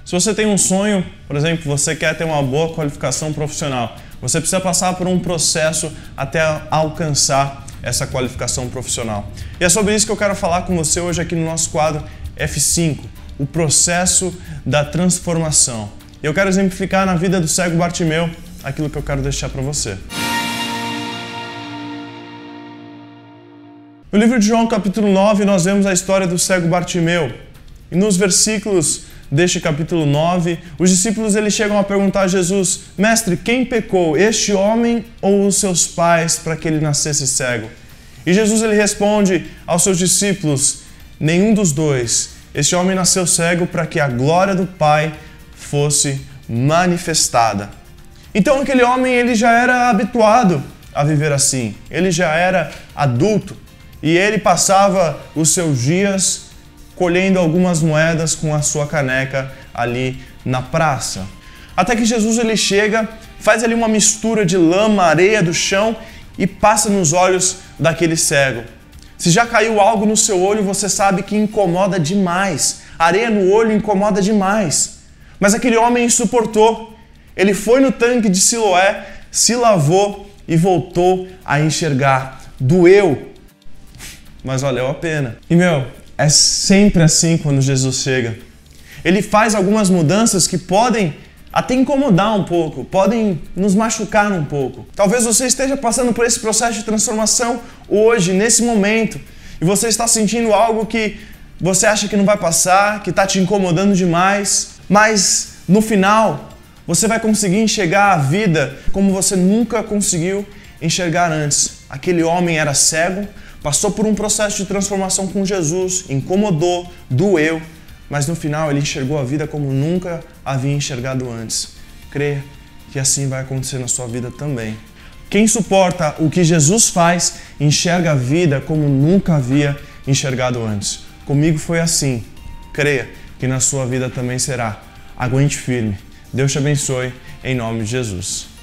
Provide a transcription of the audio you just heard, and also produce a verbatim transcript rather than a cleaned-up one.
Se você tem um sonho, por exemplo, você quer ter uma boa qualificação profissional, você precisa passar por um processo até alcançar essa qualificação profissional. E é sobre isso que eu quero falar com você hoje aqui no nosso quadro F cinco, o processo da transformação. E eu quero exemplificar na vida do cego Bartimeu aquilo que eu quero deixar para você. No livro de João, capítulo nove, nós vemos a história do cego Bartimeu. E nos versículos deste capítulo nove, os discípulos eles chegam a perguntar a Jesus: Mestre, quem pecou, este homem ou os seus pais, para que ele nascesse cego? E Jesus ele responde aos seus discípulos: nenhum dos dois. Este homem nasceu cego para que a glória do Pai fosse manifestada. Então aquele homem ele já era habituado a viver assim. Ele já era adulto e ele passava os seus dias colhendo algumas moedas com a sua caneca ali na praça. Até que Jesus ele chega, faz ali uma mistura de lama, areia do chão e passa nos olhos daquele cego. Se já caiu algo no seu olho, você sabe que incomoda demais. Areia no olho incomoda demais. Mas aquele homem suportou. Ele foi no tanque de Siloé, se lavou e voltou a enxergar. Doeu, mas valeu a pena. E meu, é sempre assim quando Jesus chega. Ele faz algumas mudanças que podem até incomodar um pouco, podem nos machucar um pouco. Talvez você esteja passando por esse processo de transformação hoje, nesse momento, e você está sentindo algo que você acha que não vai passar, que está te incomodando demais, mas no final você vai conseguir enxergar a vida como você nunca conseguiu enxergar antes. Aquele homem era cego, passou por um processo de transformação com Jesus, incomodou, doeu, mas no final ele enxergou a vida como nunca havia enxergado antes. Creia que assim vai acontecer na sua vida também. Quem suporta o que Jesus faz, enxerga a vida como nunca havia enxergado antes. Comigo foi assim. Creia que na sua vida também será. Aguente firme. Deus te abençoe, em nome de Jesus.